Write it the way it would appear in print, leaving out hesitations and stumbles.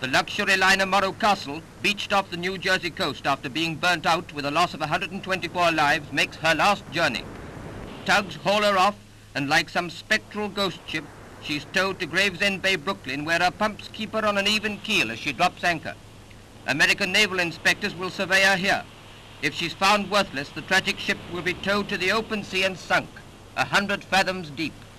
The luxury liner Morro Castle, beached off the New Jersey coast after being burnt out with a loss of 124 lives, makes her last journey. Tugs haul her off, and like some spectral ghost ship, she's towed to Gravesend Bay, Brooklyn, where her pumps keep her on an even keel as she drops anchor. American naval inspectors will survey her here. If she's found worthless, the tragic ship will be towed to the open sea and sunk, 100 fathoms deep.